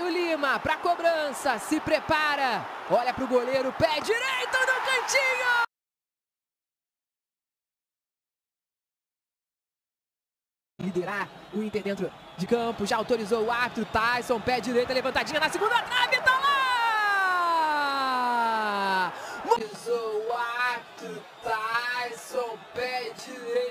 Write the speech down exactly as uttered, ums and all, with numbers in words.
Caio Lima para cobrança, se prepara, olha para o goleiro, pé direito no cantinho! Liderar o Inter dentro de campo, já autorizou o árbitro, Tyson, pé direito, levantadinha na segunda trave, tá lá! Autorizou o árbitro, Tyson, pé direito.